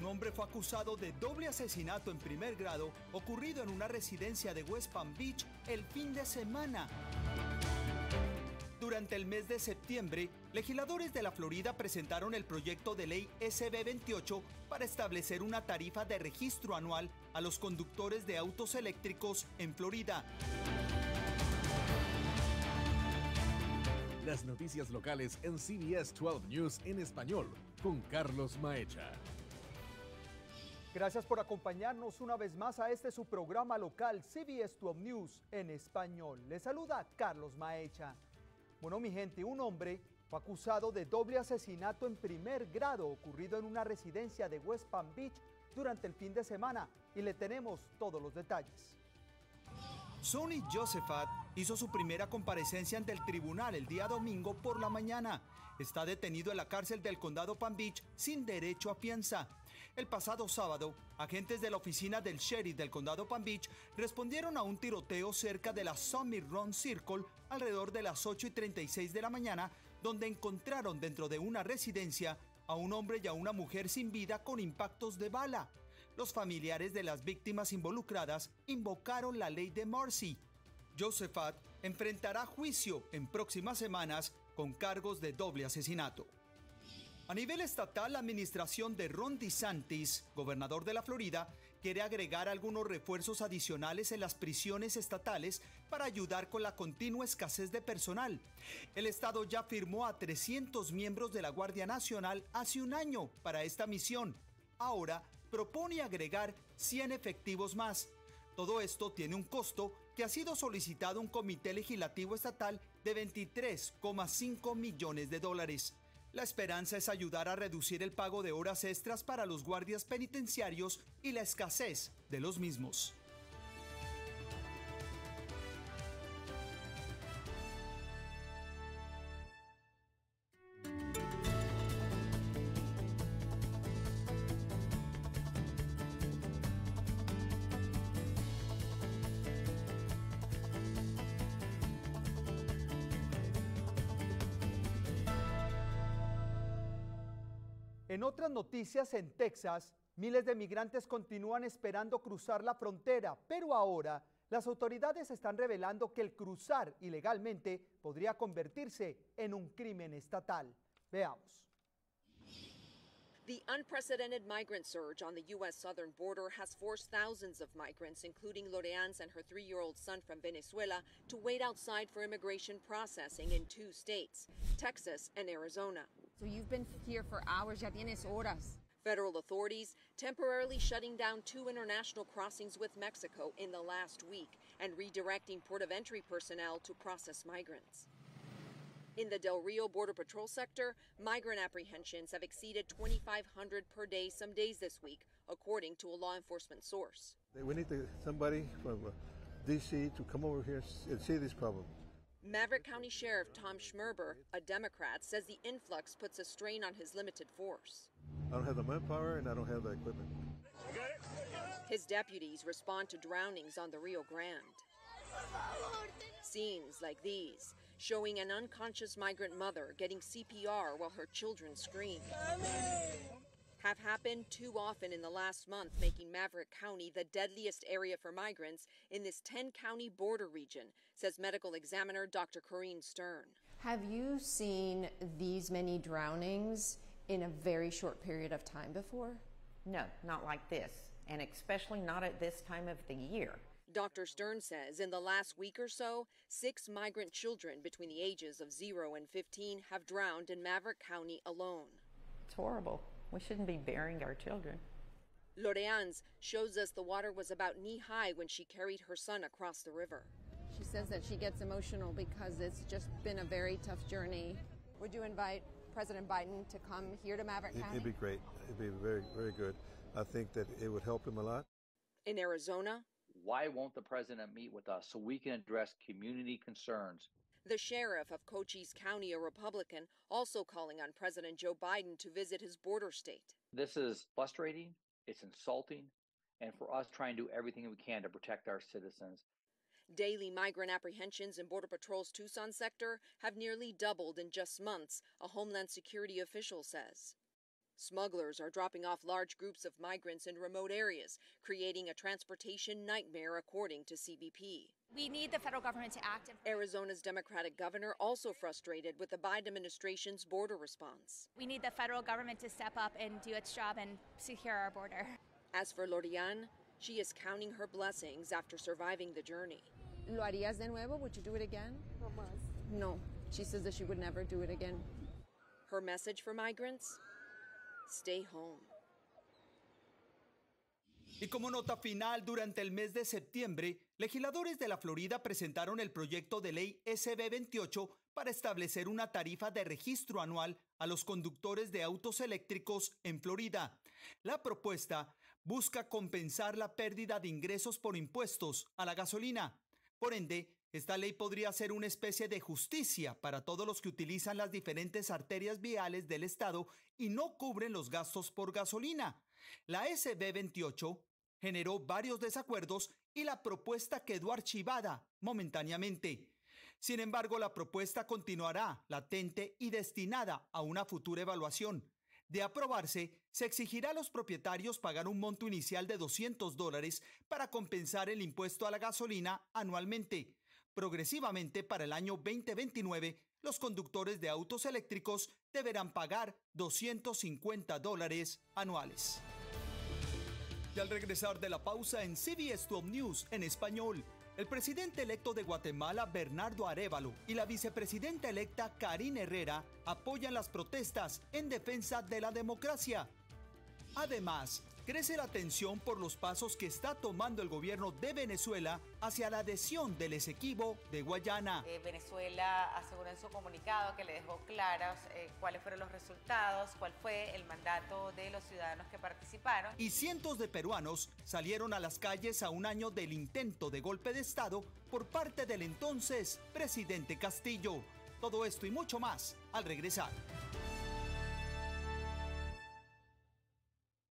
hombre fue acusado de doble asesinato en primer grado ocurrido en una residencia de West Palm Beach el fin de semana. Durante el mes de septiembre, legisladores de la Florida presentaron el proyecto de ley SB 28 para establecer una tarifa de registro anual a los conductores de autos eléctricos en Florida. Las noticias locales en CBS 12 News en español, con Carlos Maecha. Gracias por acompañarnos una vez más a este su programa local CBS 12 News en español. Les saluda Carlos Maecha. Bueno, mi gente, un hombre fue acusado de doble asesinato en primer grado ocurrido en una residencia de West Palm Beach durante el fin de semana y le tenemos todos los detalles. Sonny Josephat hizo su primera comparecencia ante el tribunal el día domingo por la mañana. Está detenido en la cárcel del condado Palm Beach sin derecho a fianza. El pasado sábado, agentes de la oficina del sheriff del condado Palm Beach respondieron a un tiroteo cerca de la Summit Run Circle alrededor de las 8:36 de la mañana, donde encontraron dentro de una residencia a un hombre y a una mujer sin vida con impactos de bala. Los familiares de las víctimas involucradas invocaron la ley de Mercy. Josephat enfrentará juicio en próximas semanas con cargos de doble asesinato. A nivel estatal, la administración de Ron DeSantis, gobernador de la Florida, quiere agregar algunos refuerzos adicionales en las prisiones estatales para ayudar con la continua escasez de personal. El estado ya firmó a 300 miembros de la Guardia Nacional hace un año para esta misión. Ahora propone agregar 100 efectivos más. Todo esto tiene un costo que ha sido solicitado a un comité legislativo estatal de $23,5 millones. La esperanza es ayudar a reducir el pago de horas extras para los guardias penitenciarios y la escasez de los mismos. En otras noticias, en Texas, miles de migrantes continúan esperando cruzar la frontera, pero ahora las autoridades están revelando que el cruzar ilegalmente podría convertirse en un crimen estatal. Veamos. The unprecedented migrant surge on the U.S. southern border has forced thousands of migrants, including Loreanz and her 3-year-old son from Venezuela, to wait outside for immigration processing in 2 states, Texas and Arizona. So you've been here for hours, ya tienes horas. Federal authorities temporarily shutting down 2 international crossings with Mexico in the last week and redirecting port of entry personnel to process migrants. In the Del Rio Border Patrol sector, migrant apprehensions have exceeded 2,500 per day some days this week, according to a law enforcement source. We need somebody from D.C. to come over here and see this problem. Maverick County Sheriff Tom Schmerber, a Democrat, says the influx puts a strain on his limited force. I don't have the manpower and I don't have the equipment. His deputies respond to drownings on the Rio Grande. Scenes like these, showing an unconscious migrant mother getting CPR while her children scream, have happened too often in the last month, making Maverick County the deadliest area for migrants in this 10-county border region, says medical examiner Dr. Corinne Stern. Have you seen these many drownings in a very short period of time before? No, not like this, and especially not at this time of the year. Dr. Stern says in the last week or so, 6 migrant children between the ages of 0 and 15 have drowned in Maverick County alone. It's horrible. We shouldn't be burying our children. Loreanz shows us the water was about knee-high when she carried her son across the river. She says that she gets emotional because it's just been a very tough journey. Would you invite President Biden to come here to Maverick County? It'd be great. It'd be very, very good. I think that it would help him a lot. In Arizona, why won't the president meet with us so we can address community concerns? The sheriff of Cochise County, a Republican, also calling on President Joe Biden to visit his border state. This is frustrating, it's insulting, and for us trying to do everything we can to protect our citizens. Daily migrant apprehensions in Border Patrol's Tucson sector have nearly doubled in just months, a Homeland Security official says. Smugglers are dropping off large groups of migrants in remote areas, creating a transportation nightmare, according to CBP. We need the federal government to act. Arizona's Democratic governor also frustrated with the Biden administration's border response. We need the federal government to step up and do its job and secure our border. As for Lorian, she is counting her blessings after surviving the journey. ¿Lo harías de nuevo? Would you do it again? No. She says that she would never do it again. Her message for migrants? Stay home. Y como nota final, durante el mes de septiembre, legisladores de la Florida presentaron el proyecto de ley SB 28 para establecer una tarifa de registro anual a los conductores de autos eléctricos en Florida. La propuesta busca compensar la pérdida de ingresos por impuestos a la gasolina. Por ende, esta ley podría ser una especie de justicia para todos los que utilizan las diferentes arterias viales del estado y no cubren los gastos por gasolina. La SB 28 generó varios desacuerdos y la propuesta quedó archivada momentáneamente. Sin embargo, la propuesta continuará latente y destinada a una futura evaluación. De aprobarse, se exigirá a los propietarios pagar un monto inicial de $200 para compensar el impuesto a la gasolina anualmente. Progresivamente, para el año 2029, los conductores de autos eléctricos deberán pagar $250 anuales. Y al regresar de la pausa en CBS 12 News en español, el presidente electo de Guatemala, Bernardo Arévalo, y la vicepresidenta electa, Karine Herrera, apoyan las protestas en defensa de la democracia. Además, crece la tensión por los pasos que está tomando el gobierno de Venezuela hacia la adhesión del Esequibo de Guayana. Venezuela aseguró en su comunicado que le dejó claros cuáles fueron los resultados, cuál fue el mandato de los ciudadanos que participaron. Y cientos de peruanos salieron a las calles a un año del intento de golpe de Estado por parte del entonces presidente Castillo. Todo esto y mucho más al regresar.